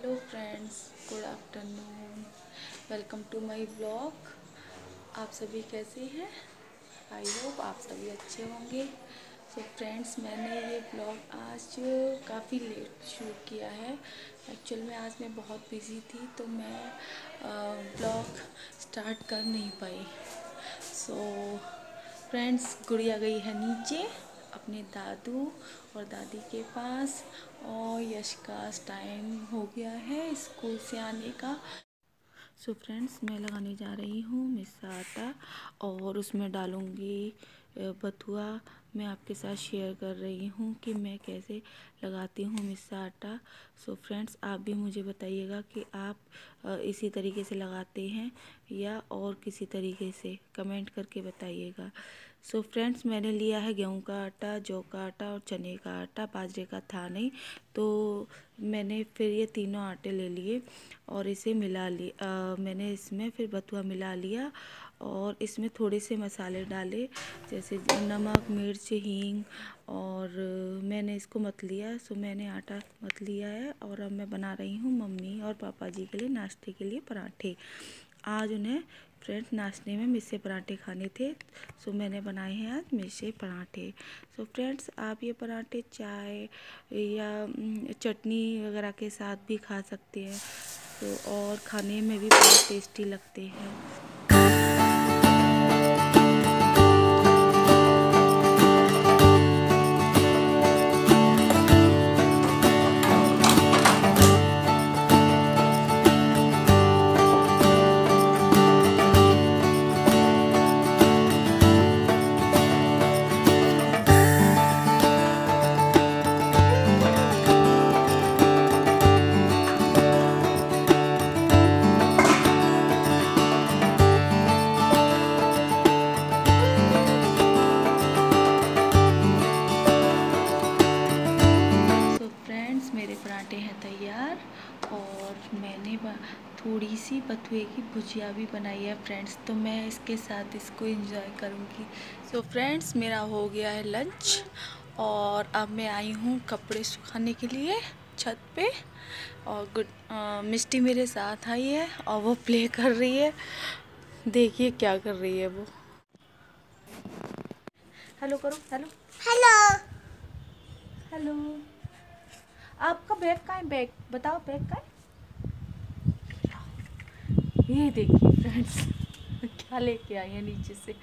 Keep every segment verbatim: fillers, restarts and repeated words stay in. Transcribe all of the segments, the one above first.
Hello friends, good afternoon. Welcome to my blog. आप सभी कैसे हैं? आई होप आप सभी अच्छे होंगे। सो फ्रेंड्स, मैंने ये ब्लॉग आज काफ़ी लेट शुरू किया है। एक्चुअल में आज मैं बहुत बिज़ी थी तो मैं ब्लॉग स्टार्ट कर नहीं पाई। सो फ्रेंड्स, गुड़िया गई है नीचे अपने दादू और दादी के पास, और यश का टाइम हो गया है स्कूल से आने का। सो so फ्रेंड्स, मैं लगाने जा रही हूँ मिस्सा आटा और उसमें डालूँगी बथुआ। मैं आपके साथ शेयर कर रही हूँ कि मैं कैसे लगाती हूँ मिस्सा आटा। सो so फ्रेंड्स, आप भी मुझे बताइएगा कि आप इसी तरीके से लगाते हैं या और किसी तरीके से, कमेंट करके बताइएगा। सो so फ्रेंड्स, मैंने लिया है गेहूं का आटा, जौ का आटा और चने का आटा। बाजरे का था नहीं तो मैंने फिर ये तीनों आटे ले लिए और इसे मिला लिया। मैंने इसमें फिर बथुआ मिला लिया और इसमें थोड़े से मसाले डाले, जैसे नमक, मिर्च, हींग, और मैंने इसको मत लिया। सो मैंने आटा मत लिया है और अब मैं बना रही हूँ मम्मी और पापा जी के लिए नाश्ते के लिए पराठे। आज उन्हें फ्रेंड्स नाश्ते में मिस्से पराठे खाने थे, सो मैंने बनाए हैं आज मिस्से पराठे। सो फ्रेंड्स, आप ये पराठे चाय या चटनी वगैरह के साथ भी खा सकते हैं, तो और खाने में भी बहुत टेस्टी लगते हैं। मेरे पराठे हैं तैयार और मैंने थोड़ी सी बथुए की भुजिया भी बनाई है फ्रेंड्स, तो मैं इसके साथ इसको एंजॉय करूँगी। सो फ्रेंड्स, मेरा हो गया है लंच और अब मैं आई हूँ कपड़े सुखाने के लिए छत पे, और गुड मिष्टी मेरे साथ आई है और वो प्ले कर रही है। देखिए क्या कर रही है वो। हेलो करो, हेलो हेलो हेलो। आपका बैग कहाँ है? बैग बताओ, बैग कहाँ है? ये देखिए फ्रेंड्स क्या लेके आई है नीचे से।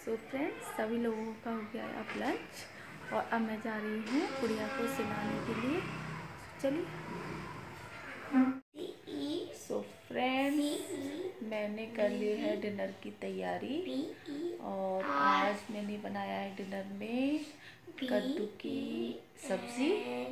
सो फ्रेंड्स, सभी लोगों का हो गया है अब लंच और अब मैं जा रही हूँ गुड़िया को सिलाने के लिए। चलिए। सो फ्रेंड्स, मैंने कर ली है डिनर की तैयारी और आज मैंने बनाया है डिनर में कद्दू की सब्जी।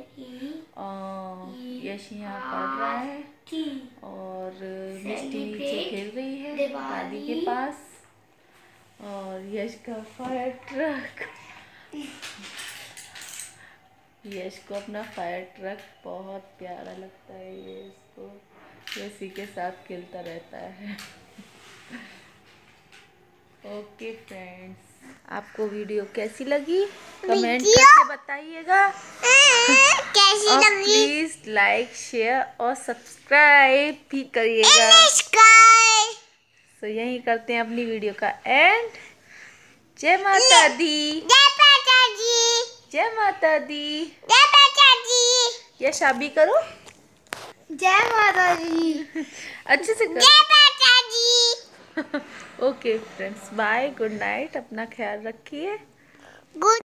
यश यहाँ पढ़ रहा है और मिष्टी नीचे खेल रही है दादी के पास। और यश का फायर ट्रक, यश को अपना फायर ट्रक बहुत प्यारा लगता है। ये इसको इसी के साथ खेलता रहता है। ओके फ्रेंड्स, आपको वीडियो कैसी लगी कमेंट करके बताइएगा। कैसी और लगी? प्लीज लाइक शेयर और सब्सक्राइब भी करिएगा। तो यही करते हैं अपनी वीडियो का एंड। जय माता दी, जय माता दी, जय माता दी, जय माता दी। ये शादी करो। जय माता दी। अच्छे से करो। जय माता दी। Okay friends, bye, good night, अपना ख्याल रखिए। गुड